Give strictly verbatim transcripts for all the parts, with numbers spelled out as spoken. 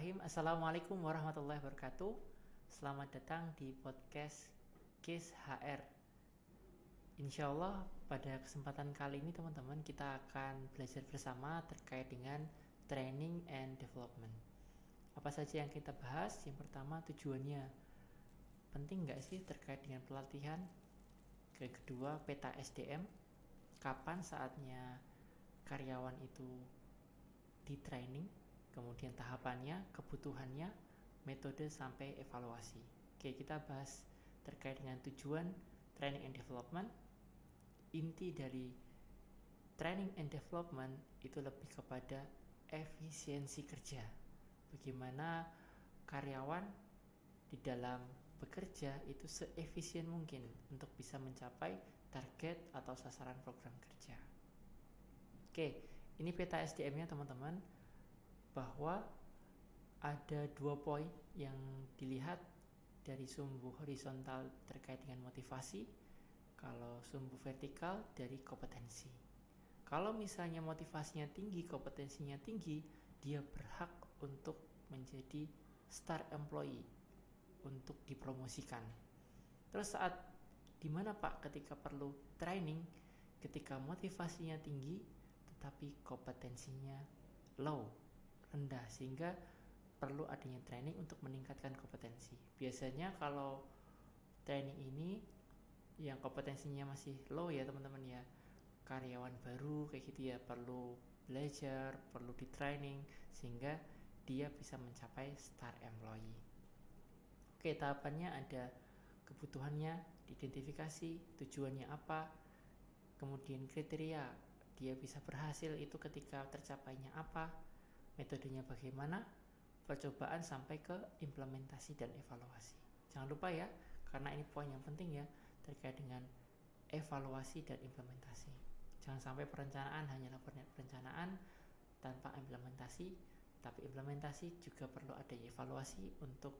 Bismillahirrahmanirrahim. Assalamualaikum warahmatullahi wabarakatuh. Selamat datang di podcast Case H R. Insya Allah pada kesempatan kali ini teman-teman kita akan belajar bersama terkait dengan training and development. Apa saja yang kita bahas? Yang pertama, tujuannya. Penting nggak sih terkait dengan pelatihan? Yang kedua, peta S D M. Kapan saatnya karyawan itu di training? Kemudian tahapannya, kebutuhannya, metode sampai evaluasi. Oke, kita bahas terkait dengan tujuan training and development. Inti dari training and development itu lebih kepada efisiensi kerja. Bagaimana karyawan di dalam bekerja itu seefisien mungkin untuk bisa mencapai target atau sasaran program kerja. Oke, ini peta S D M-nya teman-teman, bahwa ada dua poin yang dilihat dari sumbu horizontal terkait dengan motivasi, kalau sumbu vertikal dari kompetensi. Kalau misalnya motivasinya tinggi, kompetensinya tinggi, dia berhak untuk menjadi star employee, untuk dipromosikan. Terus saat dimana Pak ketika perlu training, ketika motivasinya tinggi tetapi kompetensinya low, rendah, sehingga perlu adanya training untuk meningkatkan kompetensi. Biasanya kalau training ini yang kompetensinya masih low ya teman-teman ya, karyawan baru kayak gitu ya, perlu belajar, perlu di training sehingga dia bisa mencapai star employee. Oke, tahapannya ada kebutuhannya, diidentifikasi, tujuannya apa, kemudian kriteria dia bisa berhasil itu ketika tercapainya apa, metodenya bagaimana, percobaan sampai ke implementasi dan evaluasi. Jangan lupa ya, karena ini poin yang penting ya, terkait dengan evaluasi dan implementasi. Jangan sampai perencanaan hanyalah perencanaan tanpa implementasi, tapi implementasi juga perlu ada evaluasi untuk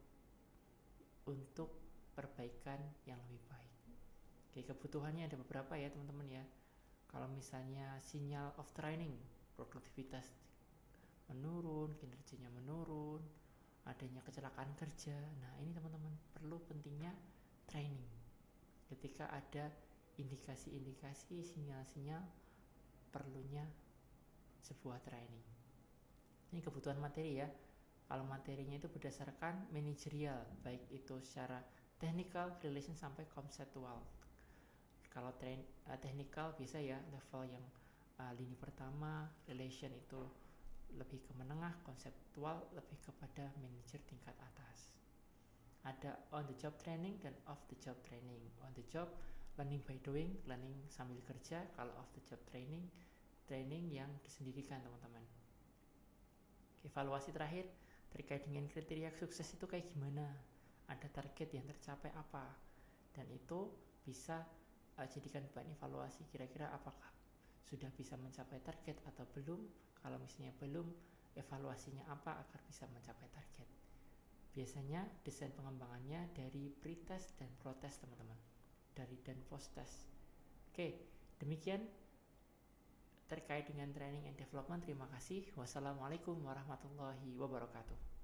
untuk perbaikan yang lebih baik. Oke, kebutuhannya ada beberapa ya teman-teman ya. Kalau misalnya sinyal of training, produktivitas menurun, kinerjanya menurun, adanya kecelakaan kerja. Nah, ini teman-teman perlu pentingnya training. Ketika ada indikasi-indikasi, sinyal-sinyal perlunya sebuah training. Ini kebutuhan materi ya. Kalau materinya itu berdasarkan manajerial, baik itu secara technical, relation sampai konseptual. Kalau train uh, technical bisa ya level yang uh, lini pertama, relation itu lebih ke menengah, konseptual lebih kepada manajer tingkat atas. Ada on the job training dan off the job training. On the job learning by doing, learning sambil kerja. Kalau off the job training, training yang disendirikan teman-teman. Evaluasi terakhir terkait dengan kriteria sukses itu kayak gimana, ada target yang tercapai apa, dan itu bisa uh, jadikan bahan evaluasi kira-kira apakah sudah bisa mencapai target atau belum. Kalau misalnya belum, evaluasinya apa agar bisa mencapai target. Biasanya desain pengembangannya dari pre-test dan pro-test teman-teman, dari dan post-test. Oke, demikian terkait dengan training and development. Terima kasih. Wassalamualaikum warahmatullahi wabarakatuh.